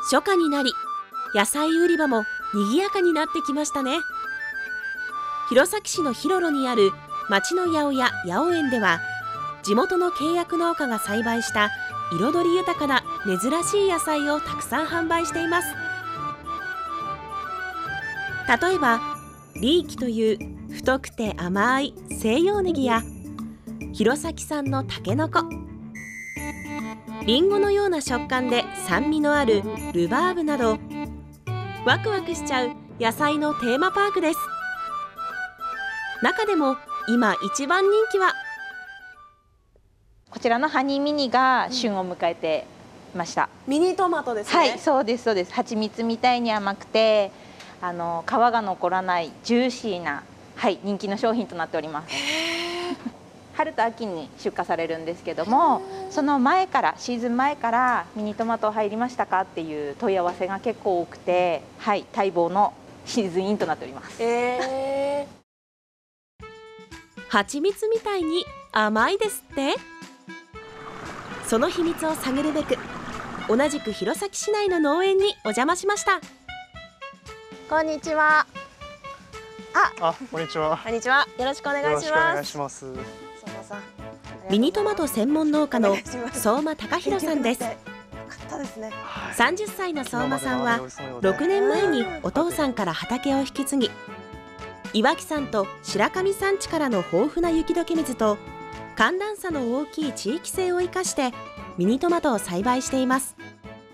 初夏になり、野菜売り場も賑やかになってきましたね。弘前市の広呂にある町の八百屋八百園では、地元の契約農家が栽培した彩り豊かな珍しい野菜をたくさん販売しています。例えばリーキという太くて甘い西洋ネギや、弘前産のタケノコ、リンゴのような食感で酸味のあるルバーブなど、ワクワクしちゃう野菜のテーマパークです。中でも今一番人気はこちらのハニーミニが旬を迎えていました。 ミニトマトですね。 はい、そうですそうです。蜂蜜みたいに甘くて、皮が残らないジューシーな、はい、人気の商品となっております。春と秋に出荷されるんですけども、その前からシーズン前からミニトマト入りましたかっていう問い合わせが結構多くて、はい、待望のシーズンインとなっております。 蜂蜜みたいに甘いですって。その秘密を探るべく、同じく弘前市内の農園にお邪魔しました。 こんにちは。 こんにちは。 こんにちは。よろしくお願いします。 よろしくお願いします。 ミニトマト専門農家の相馬貴弘さんです。30歳の相馬さんは6年前にお父さんから畑を引き継ぎ、岩木山と白神山地からの豊富な雪解け水と寒暖差の大きい地域性を生かしてミニトマトを栽培しています。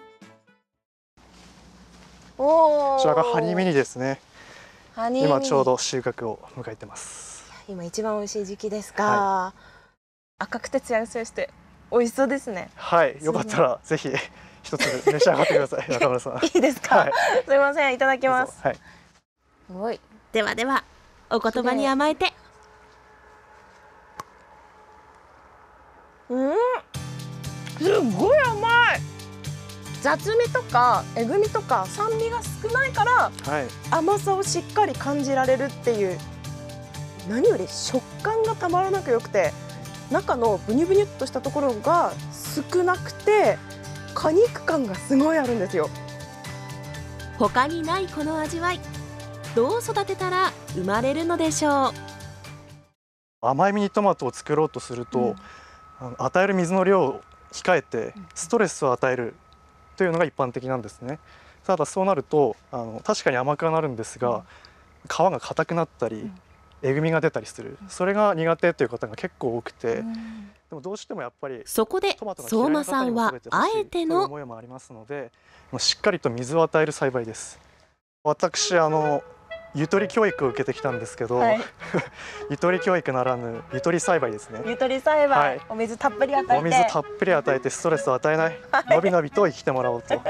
こちらがハニーミニですね。今ちょうど収穫を迎えてます。 今一番美味しい時期ですが、赤くてツヤツヤして美味しそうですね。 はい、よかったらぜひ一つ召し上がってください。中村さん。 いいですか。すみません、いただきます。 はい。 すごい。 ではでは、お言葉に甘えて。 すごい甘い。雑味とかえぐみとか酸味が少ないから、甘さをしっかり感じられるっていう。何より食感がたまらなく良くて、中のブニュブニュっとしたところが少なくて、果肉感がすごいあるんですよ。 他にないこの味わい、どう育てたら生まれるのでしょう。 甘いミニトマトを作ろうとすると、与える水の量を控えてストレスを与えるというのが一般的なんですね。ただそうなると確かに甘くはなるんですが、皮が硬くなったりえぐみが出たりする、それが苦手という方が結構多くて、でもどうしてもやっぱりそこで相馬さんはあえての思いもありますので、しっかりと水を与える栽培です。私ゆとり教育を受けてきたんですけど、ゆとり教育ならぬゆとり栽培ですね。 ゆとり栽培、お水たっぷり与えて、 お水たっぷり与えてストレスを与えない、のびのびと生きてもらおうと。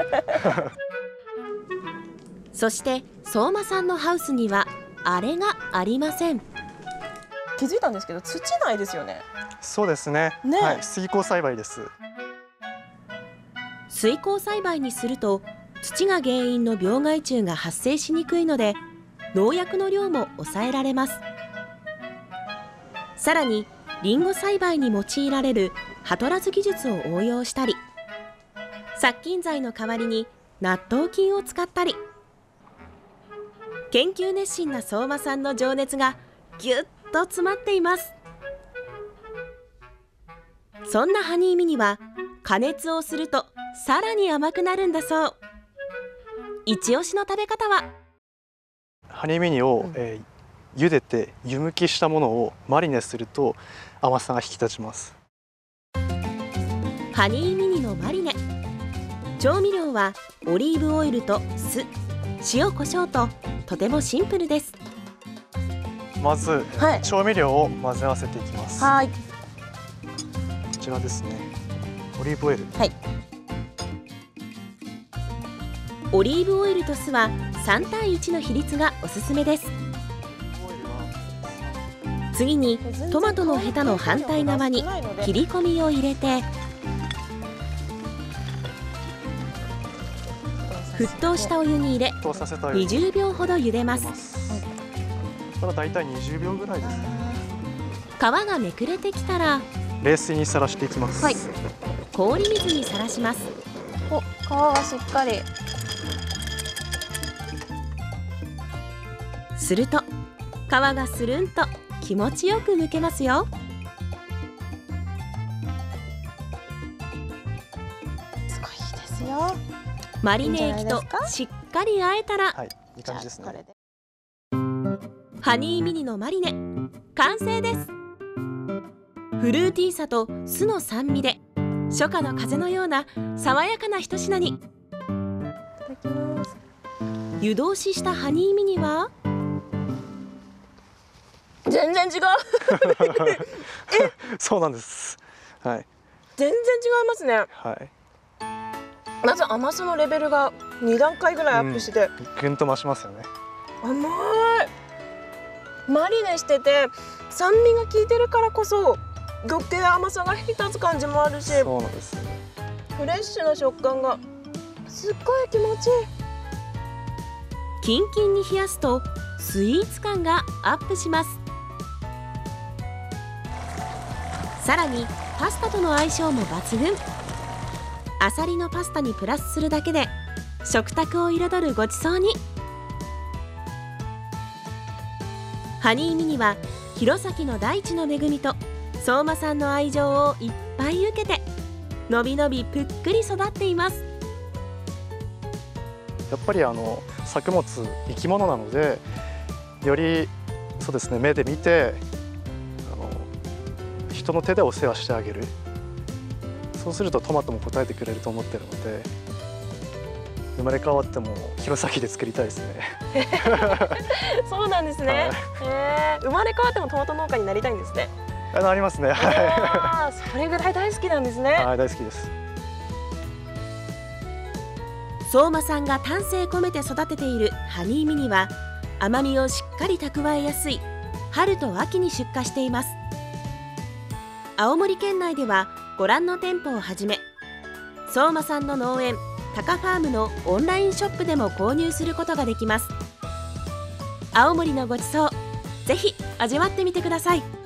そして相馬さんのハウスにはあれがありません。 気づいたんですけど、土ないですよね。 そうですね。はい、水耕栽培です。 水耕栽培にすると土が原因の病害虫が発生しにくいので、農薬の量も抑えられます。さらにリンゴ栽培に用いられる葉取らず技術を応用したり、殺菌剤の代わりに納豆菌を使ったり、研究熱心な相馬さんの情熱がぎゅっと詰まっています。そんなハニーミニは加熱をするとさらに甘くなるんだそう。一押しの食べ方は、 ハニーミニを、茹でて湯むきしたものをマリネすると甘さが引き立ちます。 ハニーミニのマリネ、調味料はオリーブオイルと酢、塩コショウととてもシンプルです。 まず、調味料を混ぜ合わせていきます。 はい。 こちらですね。オリーブオイル。 はい。 オリーブオイルと酢は3対1の比率がおすすめです。次にトマトのヘタの反対側に切り込みを入れて、沸騰したお湯に入れ20秒ほど茹でます。 これはだいたい20秒ぐらいですね。 皮がめくれてきたら冷水にさらしていきます。 氷水にさらします。 皮がしっかり。 すると皮がスルンと気持ちよく剥けますよ。 すごいいいですよ。 マリネ液としっかり和えたら、 はい、いい感じですね。 ハニーミニのマリネ完成です。フルーティーさと酢の酸味で初夏の風のような爽やかな一品に。 いただきます。 湯通ししたハニーミニは全然違うそうなんです。はい。 全然違いますね。 はい。 まず甘さのレベルが2段階ぐらいアップして、 ぐんと増しますよね。 甘い。マリネしてて酸味が効いてるからこそ余計甘さが引き立つ感じもあるし、 そうなんですね。 フレッシュな食感がすっごい気持ちいい。 キンキンに冷やすとスイーツ感がアップします。さらにパスタとの相性も抜群。アサリのパスタにプラスするだけで食卓を彩るごちそうに。ハニーミニは弘前の大地の恵みと相馬さんの愛情をいっぱい受けてのびのびぷっくり育っています。 やっぱり作物生き物なので、よりそうですね、目で見て人の手でお世話してあげる。そうするとトマトも応えてくれると思ってるので、生まれ変わっても弘前で作りたいですね。 そうなんですね。生まれ変わってもトマト農家になりたいんですね。 ありますね。 はい。それぐらい大好きなんですね。 はい、大好きです。 相馬さんが丹精込めて育てているハニーミニは甘みをしっかり蓄えやすい春と秋に出荷しています。青森県内ではご覧の店舗をはじめ、相馬さんの農園タカファームのオンラインショップでも購入することができます。青森のごちそう、ぜひ味わってみてください。